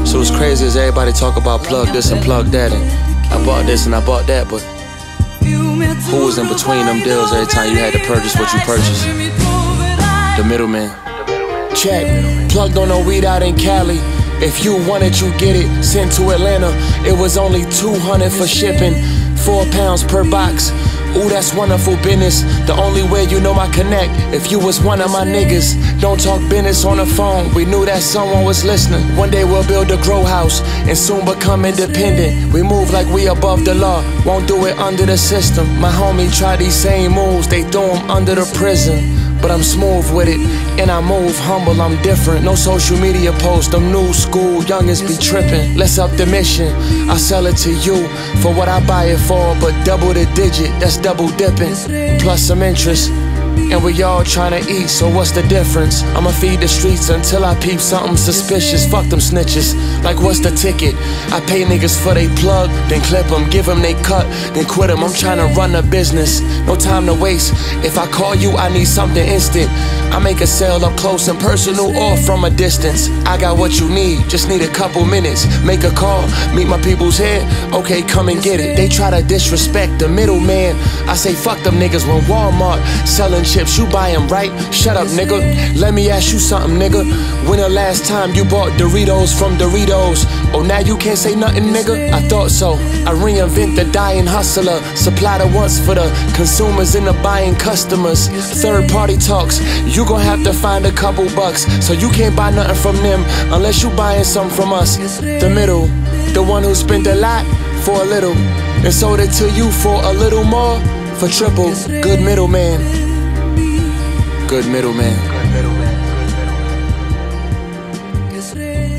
So it's crazy as everybody talk about plug this and plug that, and I bought this and I bought that, but who was in between them deals every time you had to purchase what you purchased? The middleman. Check, Plug don't know weed out in Cali. If you want it, you get it. Sent to Atlanta, it was only $200 for shipping. 4 pounds per box. Ooh, that's wonderful business. The only way you know I connect, if you was one of my niggas. Don't talk business on the phone, we knew that someone was listening. One day we'll build a grow house and soon become independent. We move like we above the law, won't do it under the system. My homie tried these same moves, they threw him under the prison. But I'm smooth with it, and I move humble, I'm different. No social media posts, them new school youngins be tripping. Let's up the mission, I'll sell it to you for what I buy it for, but double the digit, that's double dipping. Plus some interest, and we all tryna eat, so what's the difference? I'ma feed the streets until I peep something suspicious. Fuck them snitches, like what's the ticket? I pay niggas for they plug, then clip them, give them they cut, then quit them. I'm tryna run a business, no time to waste. If I call you, I need something instant. I make a sale up close and personal or from a distance. I got what you need, just need a couple minutes. Make a call, meet my people's here, okay, come and get it. They try to disrespect the middleman, I say fuck them niggas. When Walmart selling chips, you buy them, right? Shut up, nigga. Let me ask you something, nigga. When the last time you bought Doritos from Doritos? Oh, now you can't say nothing, nigga? I thought so. I reinvent the dying hustler. Supply the wants for the consumers and the buying customers. Third party talks, you gon' have to find a couple bucks. So you can't buy nothing from them unless you buying something from us. The middle, the one who spent a lot for a little and sold it to you for a little more. For triple, good middleman. Good middleman.